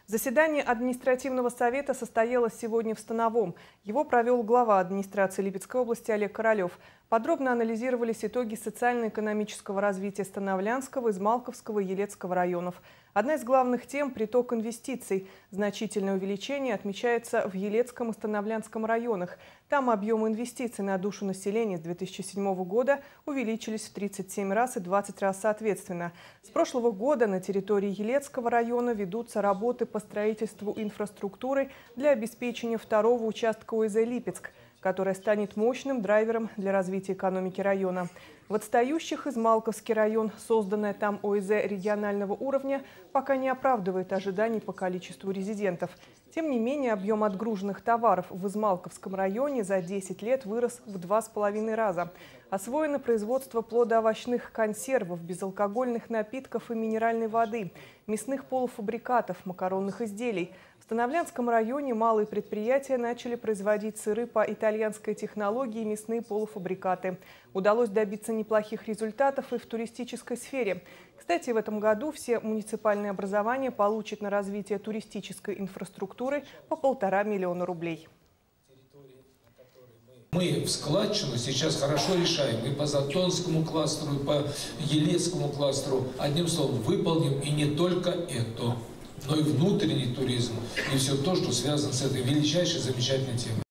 Заседание административного совета состоялось сегодня в Становом. Его провел глава администрации Липецкой области Олег Королев. Подробно анализировались итоги социально-экономического развития Становлянского, Измалковского и Елецкого районов. Одна из главных тем – приток инвестиций. Значительное увеличение отмечается в Елецком и Становлянском районах. Там объемы инвестиций на душу населения с 2007 года увеличились в 37 раз и 20 раз соответственно. С прошлого года на территории Елецкого района ведутся работы по строительству инфраструктуры для обеспечения второго участка ОЭЗ «Липецк», которая станет мощным драйвером для развития экономики района. В отстающих Измалковский район, созданная там ОЭЗ регионального уровня, пока не оправдывает ожиданий по количеству резидентов. Тем не менее, объем отгруженных товаров в Измалковском районе за 10 лет вырос в 2,5 раза. Освоено производство плодоовощных консервов, безалкогольных напитков и минеральной воды, мясных полуфабрикатов, макаронных изделий. В Становлянском районе малые предприятия начали производить сыры по итальянской технологии и мясные полуфабрикаты. Удалось добиться неплохих результатов и в туристической сфере. Кстати, в этом году все муниципальные образования получат на развитие туристической инфраструктуры по 1,5 миллиона рублей. Мы в складчину сейчас хорошо решаем и по Затонскому кластеру, и по Елецкому кластеру. Одним словом, выполним и не только это, но и внутренний туризм, и все то, что связано с этой величайшей, замечательной темой.